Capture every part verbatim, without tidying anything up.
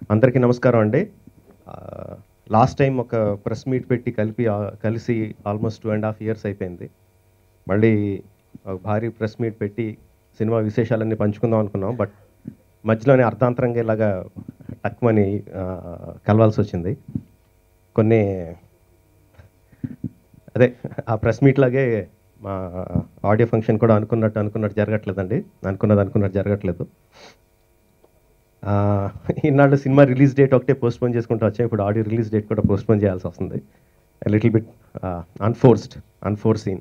అందరికీ నమస్కారం అండి. లాస్ట్ టైం ఒక ప్రెస్ మీట్ పెట్టి కలిపి కలిసి almost two and half years అయిపోయింది. మళ్ళీ ఒక భారీ ప్రెస్ మీట్ పెట్టి సినిమా విశేషాలన్నీ పంచుకుందాం అనుకున్నాం. బట్ మధ్యలోనే అర్థాంతరంగా ఇలాగా టక్మని కలవాల్సి వచ్చింది. కొన్ని అదే ఆ ప్రెస్ మీట్ లాగే మా ఆడియో ఫంక్షన్ కూడా అనుకున్నట్టు అనుకున్నట్టు జరగట్లేదండి. అనుకున్నది అనుకున్నట్టు జరగట్లేదు. ఈనాడు సినిమా రిలీజ్ డేట్ ఒకటే పోస్ట్పోన్ చేసుకుంటూ వచ్చాం. ఇప్పుడు ఆడియో రిలీజ్ డేట్ కూడా పోస్ట్పోన్ చేయాల్సి వస్తుంది. Little bit unforced unforeseen.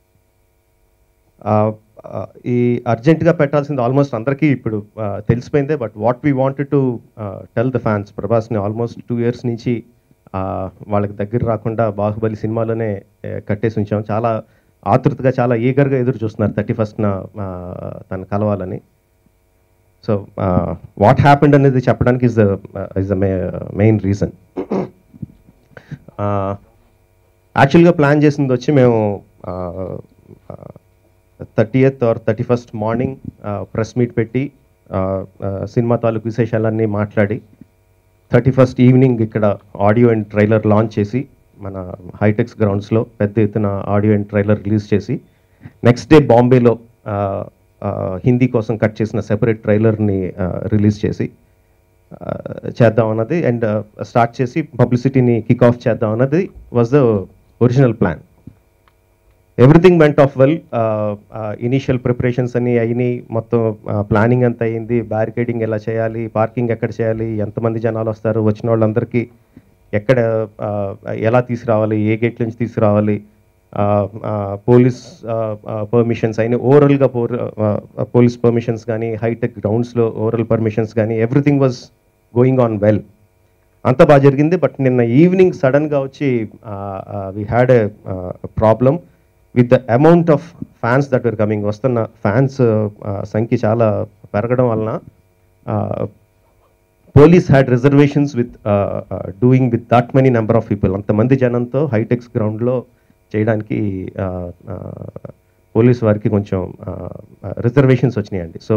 ఈ అర్జెంటుగా పెట్టాల్సింది ఆల్మోస్ట్ అందరికీ ఇప్పుడు తెలిసిపోయిందే. But what we wanted to tell the fans, ప్రభాస్ని ఆల్మోస్ట్ టూ ఇయర్స్ నుంచి వాళ్ళకి దగ్గర రాకుండా బాహుబలి సినిమాలోనే కట్టేసి ఉంచాం. చాలా ఆతృతగా చాలా ఈగర్గా ఎదురు చూస్తున్నారు థర్టీ ఫస్ట్న తను కలవాలని. సో వాట్ హ్యాపెండ్ అనేది చెప్పడానికి is the is the main reason. యాక్చువల్గా ప్లాన్ చేసింది వచ్చి మేము thirty eighth or thirty first morning press meet పెట్టి సినిమా తాలూకు విశేషాలన్నీ మాట్లాడి థర్టీ ఫస్ట్ ఈవినింగ్ ఇక్కడ ఆడియో అండ్ ట్రైలర్ లాంచ్ చేసి మన హైటెక్స్ గ్రౌండ్స్లో పెద్ద ఎత్తున ఆడియో అండ్ ట్రైలర్ రిలీజ్ చేసి నెక్స్ట్ డే బాంబేలో హిందీ కోసం కట్ చేసిన సెపరేట్ ట్రైలర్ని రిలీజ్ చేసి చేద్దాం అన్నది అండ్ స్టార్ట్ చేసి పబ్లిసిటీని కిక్ ఆఫ్ చేద్దాం అన్నది was the original plan. Everything went off well. Initial preparations అన్నీ అయినాయి, మొత్తం ప్లానింగ్ అంతా అయింది. బ్యారికేడింగ్ ఎలా చేయాలి, పార్కింగ్ ఎక్కడ చేయాలి, ఎంతమంది జనాలు వస్తారు, వచ్చిన వాళ్ళందరికీ ఎక్కడ ఎలా తీసుకురావాలి, ఏ గేట్ నుంచి తీసుకురావాలి, పోలీస్ పర్మిషన్స్ అయినా ఓవరాల్గా పోలీస్ పర్మిషన్స్ కానీ హైటెక్ గ్రౌండ్స్లో ఓవరాల్ పర్మిషన్స్ కానీ everything was going on well. అంత బాగా జరిగింది. బట్ నిన్న ఈవినింగ్ సడన్గా వచ్చి we had a problem with the amount of fans that were coming. వస్తున్న ఫ్యాన్స్ సంఖ్య చాలా పెరగడం వలన police had reservations with doing with that many number of people. అంతమంది జనంతో హైటెక్స్ గ్రౌండ్లో చేయడానికి పోలీస్ వారికి కొంచెం రిజర్వేషన్స్ వచ్చినాయండి. సో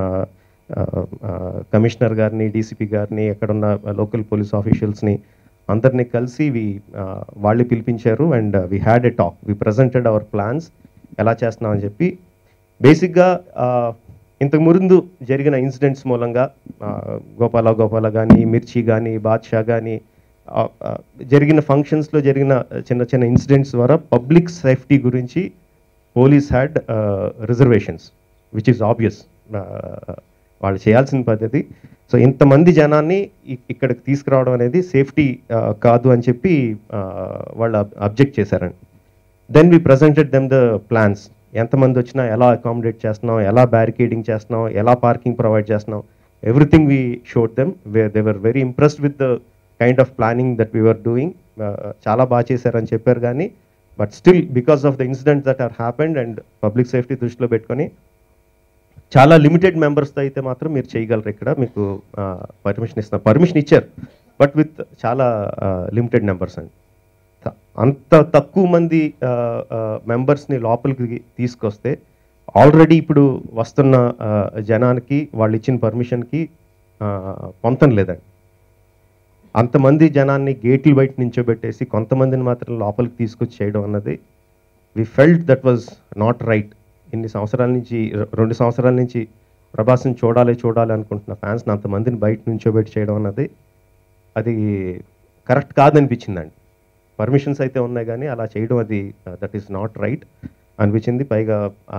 కమిషనర్ గారిని, డీసీపీ గారిని, ఎక్కడున్న లోకల్ పోలీస్ ఆఫీషియల్స్ని అందరినీ కలిసి వి వాళ్ళు పిలిపించారు and we had a talk. We presented our plans ఎలా చేస్తున్నామని చెప్పి. బేసిక్గా ఇంతకు ముందు జరిగిన ఇన్సిడెంట్స్ మూలంగా గోపాల గోపాల కానీ, మిర్చి కానీ, బాద్షా కానీ, జరిగిన ఫంక్షన్స్లో జరిగిన చిన్న చిన్న ఇన్సిడెంట్స్ ద్వారా పబ్లిక్ సేఫ్టీ గురించి police had reservations which is obvious. వాళ్ళు చేయాల్సిన పద్ధతి. సో ఇంతమంది జనాన్ని ఇక్కడికి తీసుకురావడం అనేది సేఫ్టీ కాదు అని చెప్పి వాళ్ళు అబ్జెక్ట్ చేశారండి. Then we presented them the plans. ఎంతమంది వచ్చినా ఎలా అకామిడేట్ చేస్తున్నాం, ఎలా బ్యారికేడింగ్ చేస్తున్నాం, ఎలా పార్కింగ్ ప్రొవైడ్ చేస్తున్నాం, everything we showed them. They were very impressed with the kind of planning that we were doing. చాలా బాగా చేశారని చెప్పారు. కానీ but still because of the incidents that are happened and public safety దృష్టిలో పెట్టుకొని చాలా limited మెంబర్స్తో అయితే మాత్రం మీరు చేయగలరు, ఇక్కడ మీకు పర్మిషన్ ఇస్తున్నారు. పర్మిషన్ ఇచ్చారు బట్ విత్ చాలా లిమిటెడ్ నెంబర్స్ అండి. అంత తక్కువ మంది మెంబర్స్ని లోపలికి తీసుకొస్తే ఆల్రెడీ ఇప్పుడు వస్తున్న జనానికి వాళ్ళు ఇచ్చిన పర్మిషన్కి పొంతం లేదండి. అంతమంది జనాన్ని గేట్లు బయట నించోబెట్టేసి కొంతమందిని మాత్రం లోపలికి తీసుకొచ్చి చేయడం అన్నది we felt that was not right. ఇన్ని సంవత్సరాల నుంచి, రెండు సంవత్సరాల నుంచి ప్రభాస్ని చూడాలి చూడాలి అనుకుంటున్న ఫ్యాన్స్ని అంతమందిని బయట నుంచోబెట్టి చేయడం అన్నది అది కరెక్ట్ కాదనిపించిందండి. పర్మిషన్స్ అయితే ఉన్నాయి కానీ అలా చేయడం అది దట్ ఈస్ నాట్ రైట్ అనిపించింది. పైగా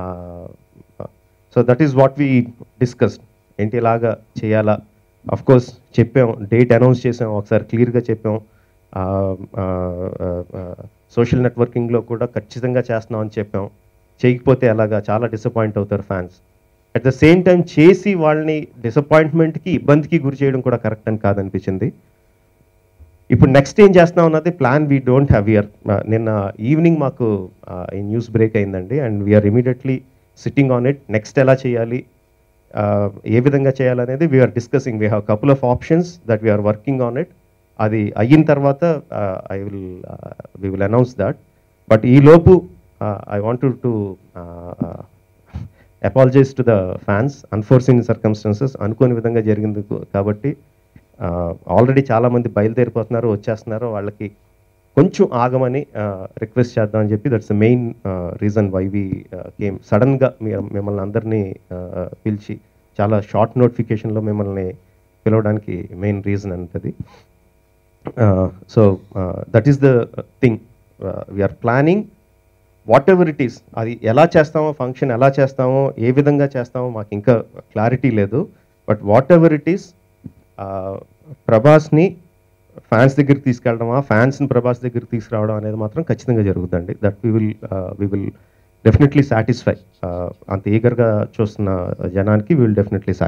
so that is what we discussed. ఏంటి ఇలాగా చేయాలా, అఫ్ కోర్స్ చెప్పాం, డేట్ అనౌన్స్ చేసాం, ఒకసారి క్లియర్గా చెప్పాం. సోషల్ నెట్వర్కింగ్లో కూడా ఖచ్చితంగా చేస్తున్నాం అని చెప్పాం. చేయకపోతే అలాగా చాలా డిసప్పాయింట్ అవుతారు fans. At the same time చేసి వాళ్ళని డిసప్పాయింట్మెంట్కి, ఇబ్బందికి గురి చేయడం కూడా కరెక్ట్ అని కాదనిపించింది. ఇప్పుడు నెక్స్ట్ ఏం చేస్తున్నాం అన్నది plan we don't have. We're నిన్న ఈవినింగ్ మాకు ఈ న్యూస్ బ్రేక్ అయిందండి and we're immediately sitting on it. Next ఎలా చేయాలి, ఏ విధంగా చేయాలనేది we're discussing. We have couple of options that we're working on it. అది అయిన తర్వాత I will we will announce that. But ఈలోపు I wanted to apologise to the fans. Unforeseen circumstances, అనుకోని విధంగా జరిగింది కాబట్టి ఆల్రెడీ చాలామంది బయలుదేరిపోతున్నారు, వచ్చేస్తున్నారు. వాళ్ళకి కొంచెం ఆగమని రిక్వెస్ట్ చేద్దామని చెప్పి that's the main reason why we came. సడన్గా మిమ్మల్ని అందరినీ uh, పిలిచి చాలా షార్ట్ నోటిఫికేషన్లో మిమ్మల్ని పిలవడానికి మెయిన్ రీజన్ అంటది. So that is the thing, we're planning whatever it is. అది ఎలా చేస్తామో, ఫంక్షన్ ఎలా చేస్తామో, ఏ విధంగా చేస్తామో మాకు ఇంకా క్లారిటీ లేదు. But whatever it is, ప్రభాస్ని ఫ్యాన్స్ దగ్గరికి తీసుకెళ్ళడమా, ఫ్యాన్స్ని ప్రభాస్ దగ్గరికి తీసుకురావడం అనేది మాత్రం ఖచ్చితంగా జరుగుతుందండి. That we will we will definitely satisfy. అంత ఈగర్గా చూస్తున్న జనానికి వీ విల్ డెఫినెట్లీ